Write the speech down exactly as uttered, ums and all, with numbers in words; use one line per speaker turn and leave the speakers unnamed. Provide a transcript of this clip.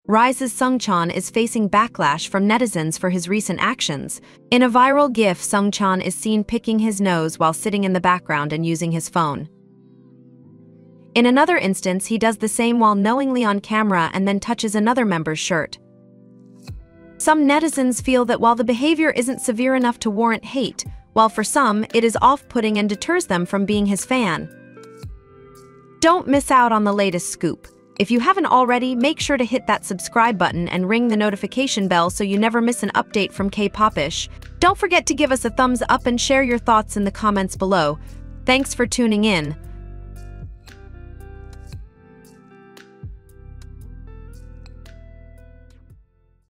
RIIZE Sungchan is facing backlash from netizens for his recent actions. In a viral GIF, Sungchan is seen picking his nose while sitting in the background and using his phone. In another instance, he does the same while knowingly on camera and then touches another member's shirt. Some netizens feel that while the behavior isn't severe enough to warrant hate, while for some, it is off-putting and deters them from being his fan. Don't miss out on the latest scoop. If you haven't already, make sure to hit that subscribe button and ring the notification bell so you never miss an update from K-Popish. Don't forget to give us a thumbs up and share your thoughts in the comments below. Thanks for tuning in.